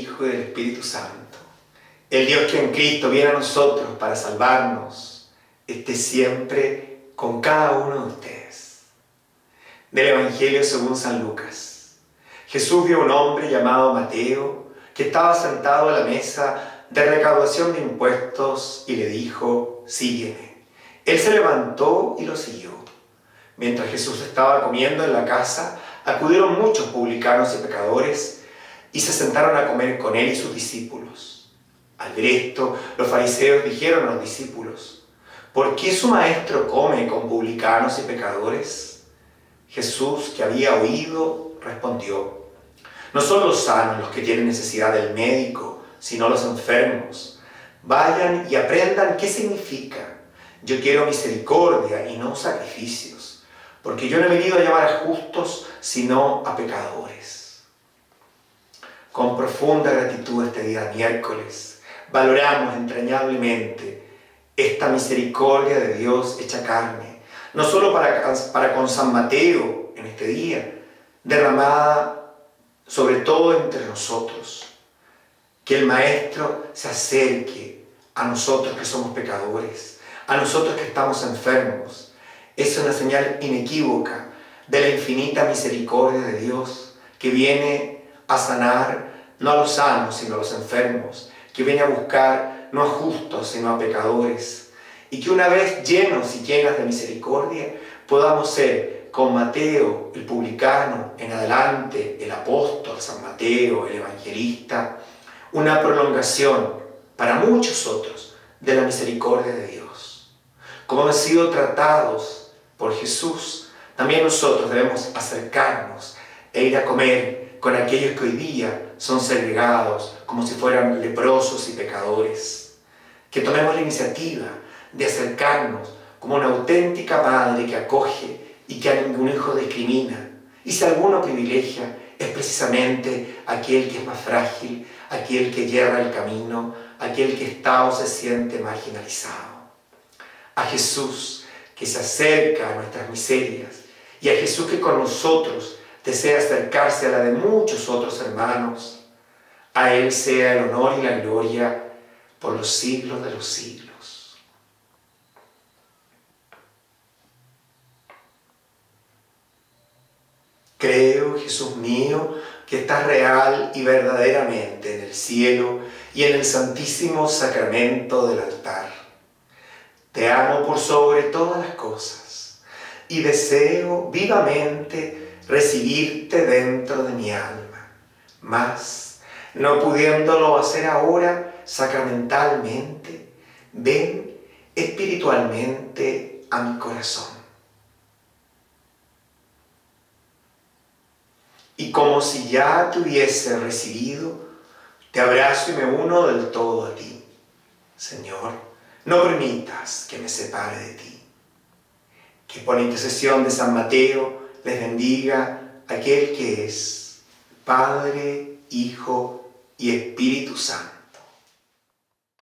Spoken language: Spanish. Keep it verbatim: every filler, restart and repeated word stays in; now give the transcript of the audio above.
Hijo y del Espíritu Santo. El Dios que en Cristo viene a nosotros para salvarnos, esté siempre con cada uno de ustedes. Del Evangelio según San Lucas. Jesús vio a un hombre llamado Mateo, que estaba sentado a la mesa de recaudación de impuestos y le dijo: sígueme. Él se levantó y lo siguió. Mientras Jesús estaba comiendo en la casa, acudieron muchos publicanos y pecadores y se sentaron a comer con él y sus discípulos. Al ver esto, los fariseos dijeron a los discípulos: ¿por qué su maestro come con publicanos y pecadores? Jesús, que había oído, respondió: no son los sanos los que tienen necesidad del médico, sino los enfermos. Vayan y aprendan qué significa: yo quiero misericordia y no sacrificios, porque yo no he venido a llamar a justos, sino a pecadores. Con profunda gratitud este día miércoles, valoramos entrañablemente esta misericordia de Dios hecha carne, no solo para, para con San Mateo en este día, derramada sobre todo entre nosotros. Que el Maestro se acerque a nosotros que somos pecadores, a nosotros que estamos enfermos. Es una señal inequívoca de la infinita misericordia de Dios, que viene a sanar no a los sanos, sino a los enfermos, que viene a buscar no a justos, sino a pecadores, y que una vez llenos y llenas de misericordia, podamos ser con Mateo, el publicano, en adelante, el apóstol, San Mateo, el evangelista, una prolongación para muchos otros de la misericordia de Dios. Como hemos sido tratados por Jesús, también nosotros debemos acercarnos e ir a comer con aquellos que hoy día son segregados como si fueran leprosos y pecadores. Que tomemos la iniciativa de acercarnos como una auténtica madre que acoge y que a ningún hijo discrimina. Y si alguno privilegia, es precisamente aquel que es más frágil, aquel que yerra el camino, aquel que está o se siente marginalizado. A Jesús que se acerca a nuestras miserias, y a Jesús que con nosotros desea acercarse a la de muchos otros hermanos, a Él sea el honor y la gloria por los siglos de los siglos. Creo, Jesús mío, que estás real y verdaderamente en el cielo y en el santísimo sacramento del altar. Te amo por sobre todas las cosas y deseo vivamente recibirte dentro de mi alma, mas, no pudiéndolo hacer ahora sacramentalmente, ven espiritualmente a mi corazón. Y como si ya te hubiese recibido, te abrazo y me uno del todo a ti. Señor, no permitas que me separe de ti. Que por intercesión de San Mateo les bendiga aquel que es Padre, Hijo y Espíritu Santo.